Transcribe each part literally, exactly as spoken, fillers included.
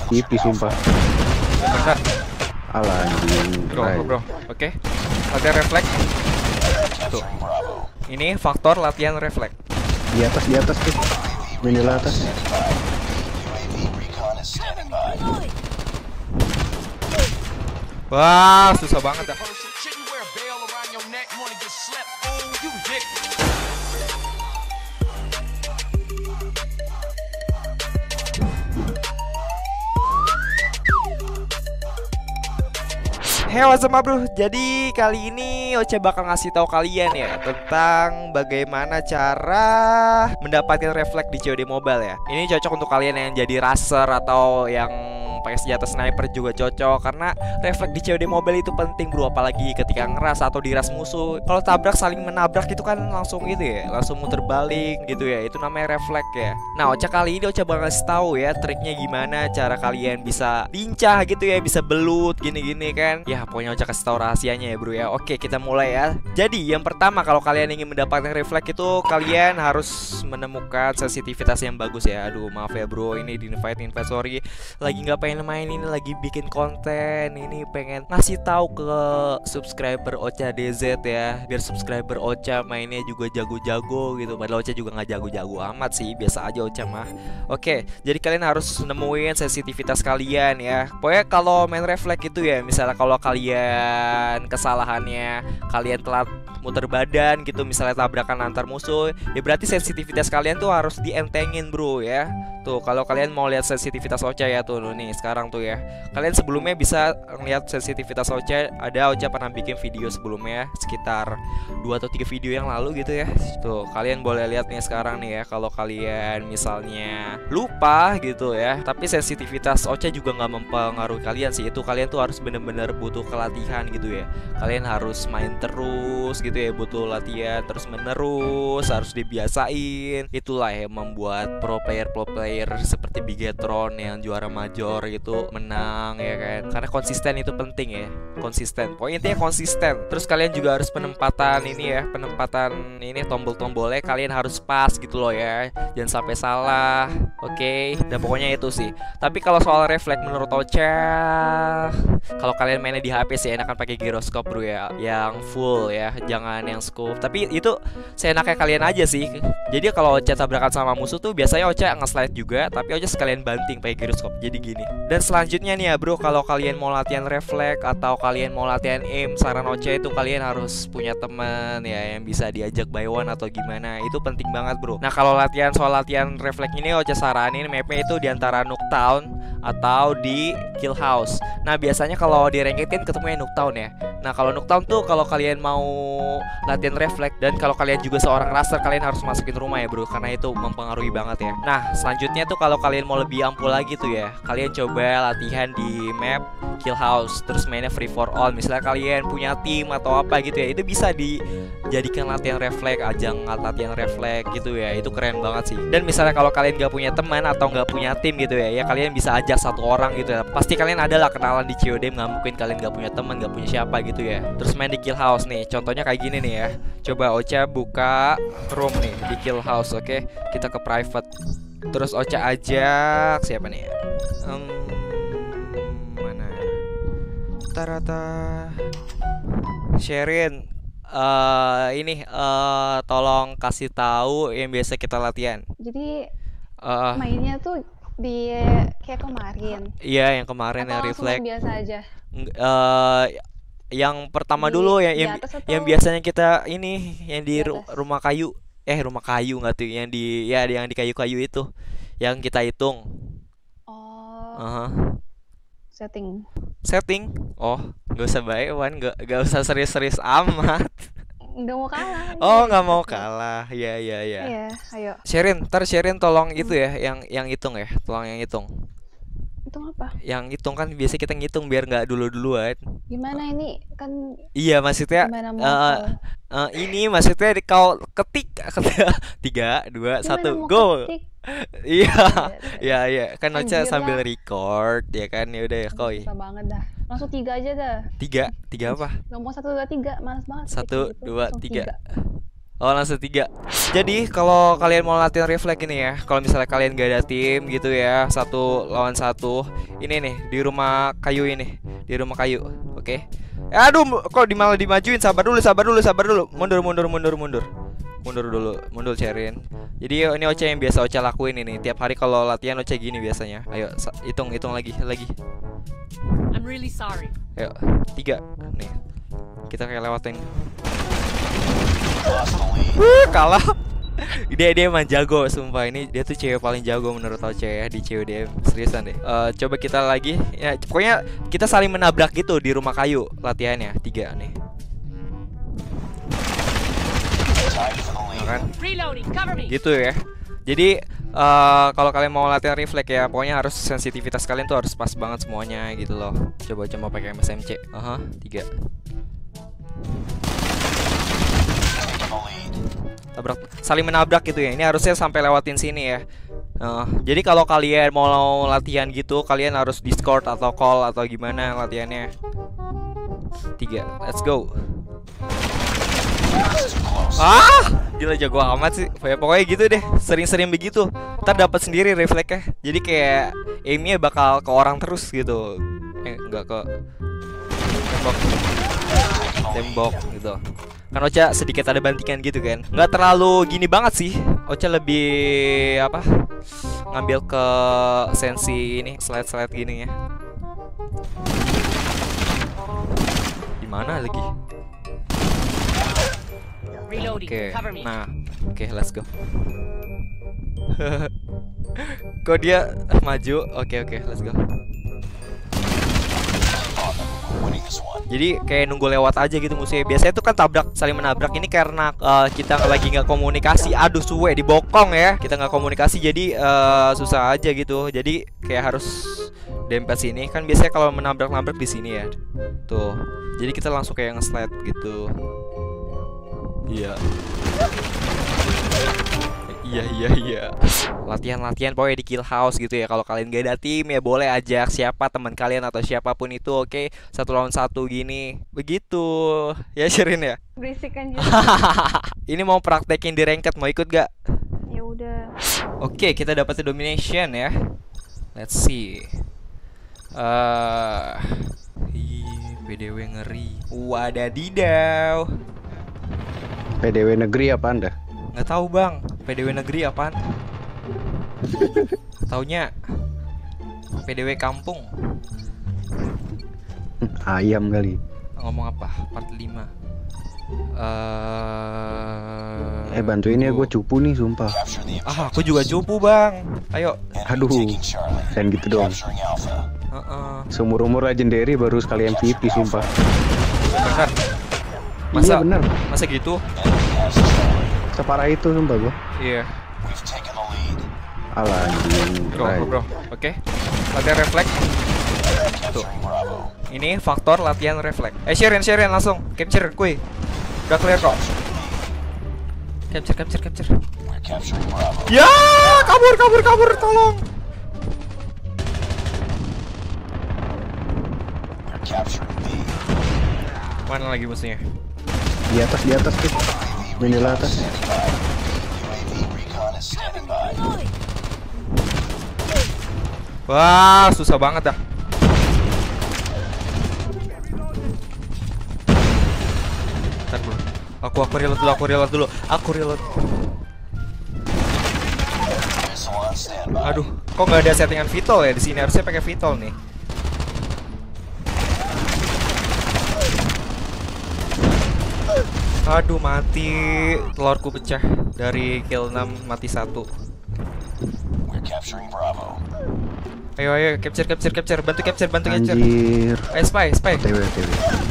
Tipis sumpah. Bentar. Alah anjing. Bro, Rai. bro, bro. Oke. Latihan refleks. Tuh. Ini faktor latihan refleks. Di atas, di atas tuh. Jendela atas. Wah, susah banget dah. Hey, what's up bro? Jadi kali ini Oce bakal ngasih tahu kalian ya tentang bagaimana cara mendapatkan refleks di C O D Mobile ya. Ini cocok untuk kalian yang jadi raser atau yang pakai senjata sniper juga cocok, karena refleks di C O D Mobile itu penting bro, apalagi ketika ngeras atau diras musuh. Kalau tabrak saling menabrak itu kan langsung gitu ya, langsung muter balik gitu ya. Itu namanya refleks ya. Nah, Oce kali ini Oce bakal ngasih tahu ya triknya gimana cara kalian bisa lincah gitu ya, bisa belut gini-gini kan. Ya pokoknya Oce kasih tahu rahasianya ya bro ya. Oke, kita mulai ya. Jadi yang pertama, kalau kalian ingin mendapatkan refleks itu kalian harus menemukan sensitivitas yang bagus ya. Aduh maaf ya bro, ini di invite invite sorry, lagi nggak pengen main, ini lagi bikin konten, ini pengen ngasih tahu ke subscriber Ocha D Z ya, biar subscriber Ocha mainnya juga jago-jago gitu. Padahal Ocha juga nggak jago-jago amat sih, biasa aja Ocha mah. Oke, jadi kalian harus nemuin sensitivitas kalian ya. Pokoknya kalau main refleks itu ya, misalnya kalau kalian kesalahannya kalian telat muter badan gitu, misalnya tabrakan antar musuh, ya berarti sensitivitas kalian tuh harus dientengin bro ya. Tuh, kalau kalian mau lihat sensitivitas Ocha ya tuh nih sekarang tuh ya. Kalian sebelumnya bisa ngeliat sensitivitas Ocha, ada Ocha pernah bikin video sebelumnya sekitar dua atau tiga video yang lalu gitu ya. Tuh, kalian boleh lihat nih sekarang nih ya. Kalau kalian misalnya lupa gitu ya, tapi sensitivitas Ocha juga nggak mempengaruhi kalian sih. Itu kalian tuh harus bener-bener butuh kelatihan gitu ya. Kalian harus main terus gitu ya, butuh latihan terus menerus, harus dibiasain. Itulah yang membuat pro player pro player seperti Bigetron yang juara major gitu menang ya kan, karena konsisten itu penting ya, konsisten. Pokoknya intinya konsisten. Terus kalian juga harus penempatan ini ya, penempatan ini tombol-tombolnya kalian harus pas gitu loh ya, jangan sampai salah. Oke, dan pokoknya itu sih. Tapi kalau soal refleks menurut Ocha, kalau kalian mainnya di H P sih enakan pakai gyroscope bro ya, yang full ya, jangan yang scope. Tapi itu seenaknya kalian aja sih. Jadi kalau Ocha tabrakan sama musuh tuh biasanya Ocha nge-slide juga, tapi Ocha sekalian banting pakai gyroscope. Jadi gini. Dan selanjutnya nih ya bro, kalau kalian mau latihan refleks atau kalian mau latihan aim, saran Ocha itu kalian harus punya teman ya yang bisa diajak by one atau gimana. Itu penting banget bro. Nah, kalau latihan soal latihan refleks ini Ocha saranin mapnya itu diantara Nuketown atau di Kill House. Nah, biasanya kalau di ranked kan ketemunya Nuketown ya. Nah, kalau Nuketown tuh kalau kalian mau latihan refleks, dan kalau kalian juga seorang raser, kalian harus masukin rumah ya bro, karena itu mempengaruhi banget ya. Nah, selanjutnya tuh kalau kalian mau lebih ampuh lagi tuh ya, kalian coba latihan di map Kill House, terus mainnya free for all. Misalnya kalian punya tim atau apa gitu ya, itu bisa dijadikan latihan refleks, ajang latihan refleks gitu ya. Itu keren banget sih. Dan misalnya kalau kalian gak punya teman atau gak punya tim gitu ya, ya kalian bisa ajak satu orang gitu ya. Pasti kalian adalah kenalan di C O D, nggak mungkin kalian gak punya teman, gak punya siapa gitu ya. Terus main di Kill House nih, contohnya kayak gini nih ya. Coba Ocha buka room nih di Kill House, oke? Kita ke private. Terus Ocha ajak siapa nih ya? Um, mana? Rata-rata Sherin. Uh, ini uh, tolong kasih tahu yang biasa kita latihan. Jadi uh, mainnya tuh di kayak kemarin. Iya, yang kemarin yang refleks. Biasa aja. Uh, yang pertama Di, dulu yang yang, yang biasanya kita ini yang di, di rumah kayu. Eh rumah kayu nggak tuh, yang di ya yang di kayu-kayu itu yang kita hitung. Oh. Uh-huh. Setting. Setting. Oh, nggak usah baik Wan, nggak nggak usah serius-serius amat. Nggak mau kalah. Oh, nggak mau kalah. Ya ya ya. Iya, ayo. Sherin, ntar Sherin tolong hmm. itu ya, yang yang hitung ya, tolong yang hitung. Hitung apa? Yang hitung kan biasa kita ngitung biar nggak dulu-duluan. Gimana ini kan? Iya maksudnya. Uh, uh, ini maksudnya di kau ketik tiga dua satu go. Iya, iya iya kan Ocha sambil record ya kan, ya udah ya koi. Susah banget dah. Langsung tiga aja dah. Tiga, tiga apa? Ngomong satu dua tiga, malas banget. Satu dua tiga. Oh, langsung tiga. Jadi kalau kalian mau latihan refleks ini ya, kalau misalnya kalian gak ada tim gitu ya, satu lawan satu, ini nih di rumah kayu ini, di rumah kayu, oke? Okay? Aduh, kok di malah dimajuin? Sabar dulu, sabar dulu, sabar dulu. Mundur, mundur, mundur, mundur, mundur dulu, mundur Cerin. Jadi ini Ocha yang biasa Ocha lakuin ini. Tiap hari kalau latihan Ocha gini biasanya. Ayo, hitung, hitung lagi, lagi. I'm really sorry. Ayo, tiga, nih. Kita kayak lewatin. Uh, kalah. Dia dia emang jago, sumpah. Ini dia tuh cewek paling jago menurut Ocha ya di C O D M. Seriusan deh. Uh, coba kita lagi. Ya, pokoknya kita saling menabrak gitu di rumah kayu latihannya. Tiga nih. Kan? Gitu ya. Jadi uh, kalau kalian mau latihan refleks ya, pokoknya harus sensitivitas kalian tuh harus pas banget semuanya gitu loh. Coba coba pakai M S M C. Aha, tiga. Tabrak, saling menabrak gitu ya. Ini harusnya sampai lewatin sini ya. Uh, jadi kalau kalian mau latihan gitu, kalian harus Discord atau call atau gimana latihannya. Tiga, let's go. Ah, gila jago amat sih. Ya, pokoknya gitu deh, sering-sering begitu. Ntar dapat sendiri refleksnya. Jadi kayak aimnya bakal ke orang terus gitu. Eh, enggak ke tembok, tembok gitu. Kan Ocha sedikit ada bantingan gitu kan. Nggak terlalu gini banget sih. Ocha lebih apa? Ngambil ke sensi ini, slide-slide gini ya. Di mana lagi? Oke, okay. Nah, oke, okay, let's go. Kok dia maju? Oke, okay, oke, okay, let's go. Jadi kayak nunggu lewat aja gitu musuhnya. Biasanya tuh kan tabrak, saling menabrak. Ini karena uh, kita lagi nggak komunikasi. Aduh suwe dibokong ya. Kita nggak komunikasi jadi uh, susah aja gitu. Jadi kayak harus dempet sini. Kan biasanya kalau menabrak-nabrak di sini ya. Tuh. Jadi kita langsung kayak nge-slide gitu. Iya. Iya iya iya. Latihan-latihan pokoknya di kill house gitu ya. Kalau kalian gak ada tim ya boleh ajak siapa teman kalian atau siapapun itu, oke? Okay? Satu lawan satu gini. Begitu. Ya Shirin ya? Berisik anjir. Ini mau praktekin di ranked, mau ikut gak? Ya udah. Oke, okay, kita dapat domination ya. Let's see. Uh, P D W ngeri. Wadadidaw. P D W negeri apa Anda? Nggak tahu bang, P D W negeri apaan? Taunya P D W kampung. Ayam kali. Ngomong apa? Part lima. Uh, eh bantuin ya, gue cupu nih sumpah. Ah, aku juga cupu bang. Ayo. Aduh, dan gitu dong. Uh -uh. Seumur-umur legendary baru sekali M V P sumpah. Bener. Masa, iya bener. Masa gitu? Separah itu sumpah gua. Iya. Alah anjing. Bro, bro, bro. Oke. Okay. Latihan refleks. Tuh. Ini faktor latihan refleks. Eh, Sharon, Sharon langsung capture kuy. Udah clear kok. Capture, capture, capture. Ya, kabur, kabur, kabur, tolong. Mana lagi musuhnya? Di atas, di atas tuh. Menila atas. Wah, susah banget dah. Ntar dulu. Aku aku reload dulu, aku reload dulu. Aku reload. Aduh, kok nggak ada settingan Vitol ya di sini? Harusnya pakai Vitol nih. Aduh mati, telurku pecah dari kill enam mati satu. Ayo ayo capture capture capture, bantu capture bantu capture. Anjir. Eh spy spy. T W T W.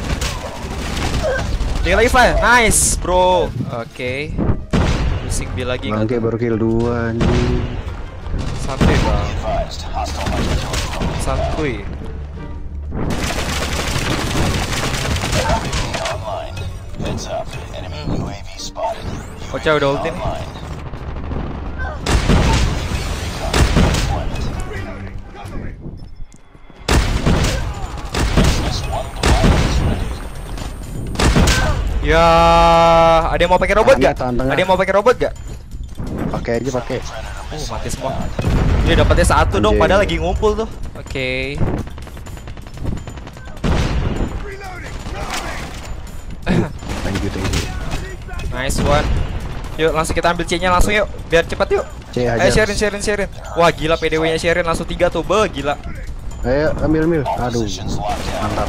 Dia lagi spy, nice bro. Oke. Okay. Pusing B lagi. Bangke baru kill dua anjing. Santuy bang. Santuy. Ocha udah ulti nih. Ya Ada yang mau pakai robot Tengah, gak? tahan tengah. Ada yang mau pakai robot gak? Pakai aja pakai. Oh, mati semua. Dia dapatnya satu dong, Anjing. padahal lagi ngumpul tuh. Oke. Thank you, thank you. Nice one. Yuk langsung kita ambil C-nya langsung yuk, biar cepat yuk. C aja. Ayo Sherin, Sherin, Sherin. Wah gila P D W-nya Sherin langsung tiga tuh, be gila. Ayo ambil ambil. Aduh. Mantap.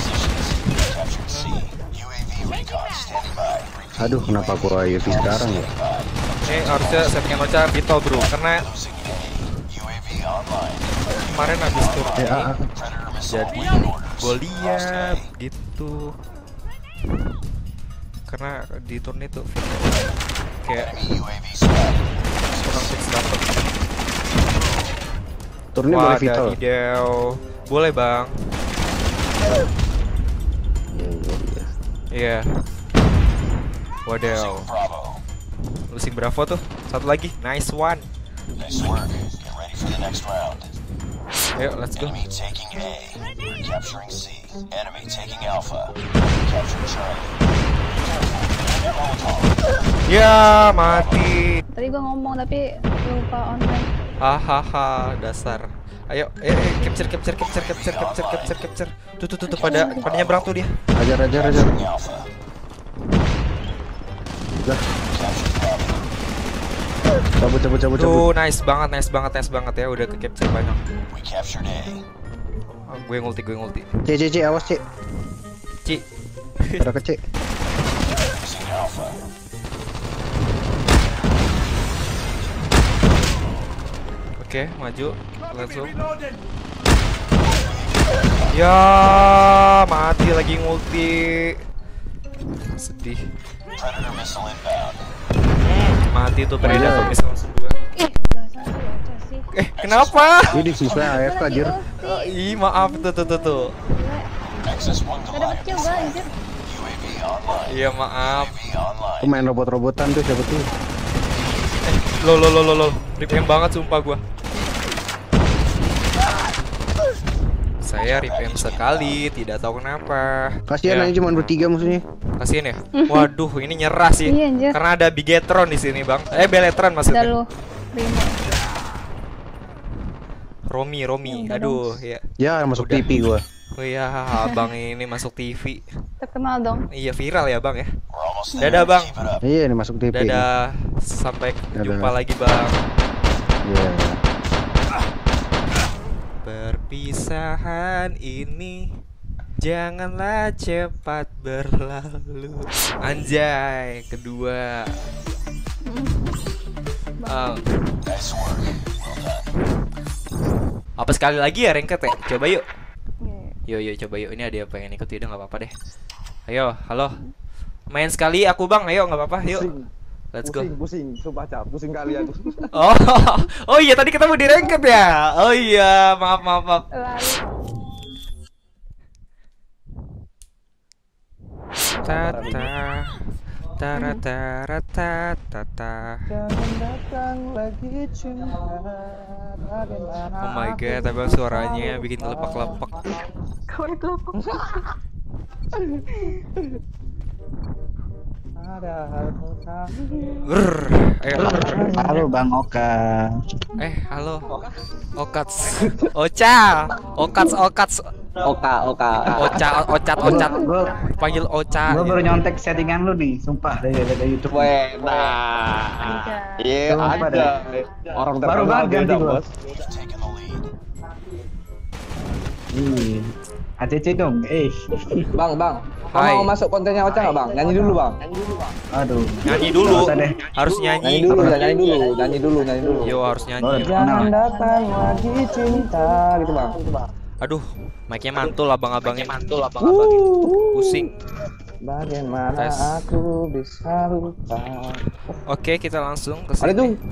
Aduh, kenapa gua U A V sekarang ya? Ini harusnya settingan Ocha Vito bro, karena kemarin habis tur Eh, ini, ah, ah. jadi gue lihat gitu. Karena di turn itu kayak kurang fix dapet. Turunnya boleh vital. Wadadidaw. Boleh bang. Iya. Wadaw. Losing Bravo tuh. Satu lagi. Nice one. Ayo, let's go. Ya, mati. Tadi gua ngomong tapi lupa online. Hahaha, dasar. Ayo, eh, eh, capture, capture, capture, capture, capture, capture, capture. Tuh, tuh, tuh, tuh, pada, pada nyebrang tuh dia. Ajar ajar ajar. Udah. Cabut cabut cabut cabut. Tuh, nice banget, nice banget, nice banget ya. Udah ke capture banyak. Oh, gue ngulti, gue ngulti. C C C awas C. Ci. Ada ke C. Oke, maju. Langsung. Ya, mati lagi ngulti. Sedih. Mati tuh Predator missile langsung dua. Ih, dasar bocah sih. Eh, kenapa? Ini siswa A F K anjir. Oh, ih, maaf tuh tuh tuh tuh. Gak dapet juga anjir. Iya, maaf. Aku main robot-robotan tuh siapa tuh? Eh, lo lo lo lo lo. Rip M banget sumpah gua. Saya rip M sekali, tidak tahu kenapa. Kasihan Ya. aja cuma bertiga musuhnya. Kasian ya. Waduh, ini nyerah sih. Iya, anjir. Karena ada Bigetron di sini, Bang. Eh, Beletron Udah maksudnya. lu. Terima. Romi, Romi. Ya, udah Aduh, ya. Ya masuk Udah. T V gua. Oh iya, Abang ini masuk T V. Terkenal dong. Iya, viral ya, Bang ya. Dadah, Bang. Iya ini masuk T V. Dadah. Sampai Dadah. jumpa lagi, Bang. Iya. Perpisahan ini janganlah cepat berlalu. Anjay, kedua. Um, apa sekali lagi ya ranked ya? Coba yuk. Iya. Yuk, yuk coba yuk. Ini ada yang pengen ikut, udah nggak apa-apa deh. Ayo, halo. Main sekali aku bang, ayo nggak apa-apa, yuk. Let's go. Pusing, pusing, sumpah cap, pusing kali aku. Oh, oh iya tadi ketemu di ranked ya. Oh iya, maaf maaf maaf. Lalu. Tata, tara tara tata tata. Jangan datang lagi cinta. Oh my god, tapi suaranya bikin lepak-lepak. Kau itu apa? Ada hal Grrr, ayo. Halo Bang Oka. Eh, halo. Okats. Ocha. Okats, Okats. Oka, Oka. Ocha, Ocat, Ocat. Gua Panggil Ocha. Gue baru nyontek settingan lu nih, sumpah dari dari YouTube. Weh, nah. Iya, Sumpah ada. Orang Baru terkenal banget ganti beda, gua. Bos. Ih, A C C dong, eh. Bang, Bang. Kau Hai. mau masuk kontennya Ocha nggak, Bang? Nyanyi dulu, Bang. Aduh. Nyanyi dulu. Nggak usah deh. Harus Nyanyi nyanyi. dulu, ya, nyanyi dulu, nyanyi dulu, nyanyi dulu. Yo, harus nyanyi. Oh, Jangan datang lagi cinta, gitu, Bang. Aduh, mic-nya mantul, abang-abangnya mantul, Uh, pusing. Bagaimana Tes. aku bisa lupa? Oke, kita langsung ke Ada sini. tuh.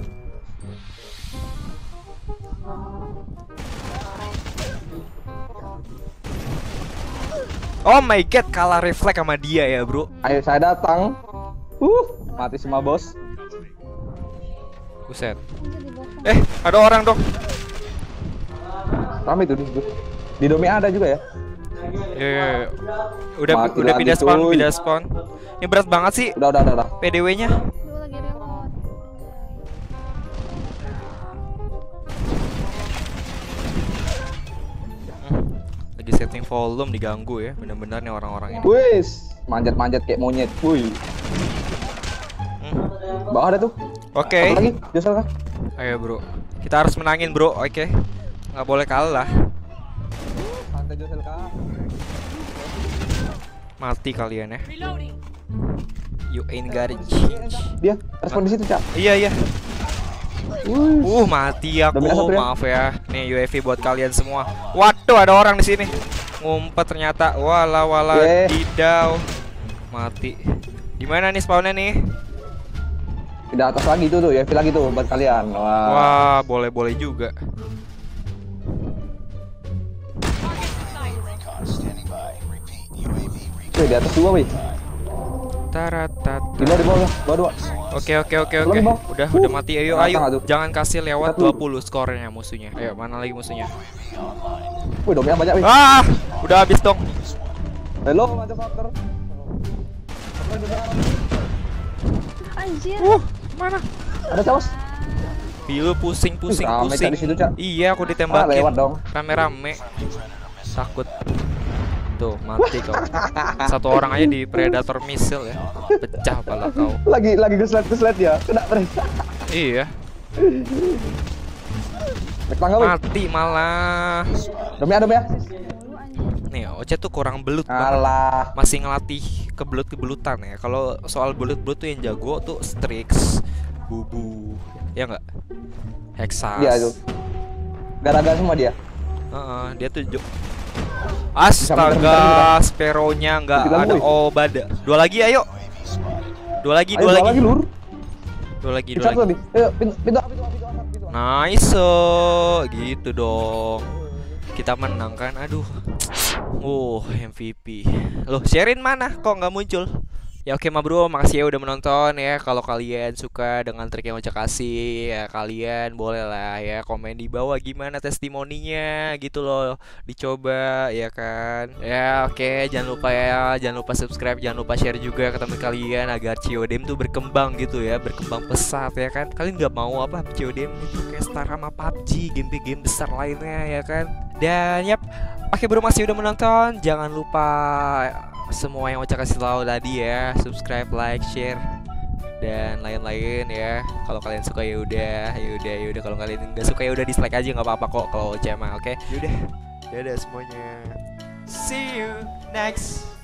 Oh my god, kalah refleks sama dia ya, bro. Ayo saya datang. Uh, mati semua, Bos. Buset. Eh, ada orang dong. Ramai tuh di situ. Di Domi ada juga ya? Yo, yo, yo. Udah Mati udah lagi, pindah spawn, cuy. pindah spawn. Ini berat banget sih Udah, udah, udah, udah. P D W-nya. Lu lagi reload. Lagi setting volume diganggu ya. Bener-bener nih orang-orang ini. Wis, manjat-manjat kayak monyet. Wih. Hmm. Bawah ada tuh. Oke. Satu lagi, Josel kan? Ayo bro, kita harus menangin bro, oke? Nggak boleh kalah. Santai Josel kak. Mati kalian ya. Reloading. You ain't got it change. Dia respon di situ, Cak. Iya iya. Uh mati aku, Dominan satu ya? maaf ya. Nih U A V buat kalian semua. Waduh ada orang di sini. Ngumpet ternyata. Wala wala Yeah. didau. Mati. Gimana nih spawnnya nih? Di atas lagi tuh tuh, ya lagi tuh buat kalian. Wah. Wah boleh boleh juga. Wih, di atas dua, wih. Taratat. Di bawah, di bawah, bawah dua. Oke oke oke oke. Belum, Bang. Udah Uh, udah mati. Ayo rata ayo. nggak tuh? Jangan kasih lewat Satu. dua puluh skornya musuhnya. Ayo mana lagi musuhnya? Wih, dominan banyak, wih. Ah, udah habis dong. Hello, motherfucker. Anjir. Uh, mana? Ada caos. Pilu pusing pusing Ih, rame, pusing. Cak, di situ, Cak. Iya, aku Ah, ditembakin. lewat dong. Rame-rame. Takut. Tuh, mati kau. Satu orang aja di predator missile ya. Pecah pala kau. Lagi lagi geslet-geslet ya. Kena mereka. Iya, Naik tangga, wih. mati malah. Dominan, dominan. Lu anjir. Nih, Oce tuh kurang belut banget. Alah. Masih ngelatih kebelut-kebelutan ya. Kalau soal belut-belut tuh yang jago tuh Strix, Bubu, ya enggak? Hexas. Dia tuh. Gara-gara semua dia. Heeh, dia tuh jo- Bisa bentar, bentar, Astaga, Sparrow-nya nggak Kita ada mulai. obat. Dua lagi, ayo. Dua lagi, Ayo, dua dua lagi. lagi, lur. Dua lagi, Kita dua satu lagi. lagi. Ayo, pintu pintu pintu pintu pintu. Nice, so. Gitu dong. Kita menang kan? Aduh. Uh, M V P. Loh, Sherin mana? Kok nggak muncul? Ya oke ma bro, makasih ya udah menonton ya. Kalau kalian suka dengan trik yang Ocha kasih, ya kalian boleh lah ya komen di bawah gimana testimoninya gitu loh. Dicoba ya kan. Ya oke, jangan lupa ya, jangan lupa subscribe, jangan lupa share juga ke teman kalian agar C O D M tuh berkembang gitu ya, berkembang pesat ya kan. Kalian nggak mau apa C O D M itu kayak setara sama P U B G, game-game besar lainnya ya kan. Dan yap, oke bro masih udah menonton, jangan lupa semua yang Ocha kasih tahu tadi ya, subscribe, like, share dan lain-lain ya. Kalau kalian suka ya udah, ya udah, ya udah. Kalau kalian nggak suka ya udah dislike aja nggak apa-apa kok kalau Ocha mah, oke? Yaudah, dadah semuanya. See you next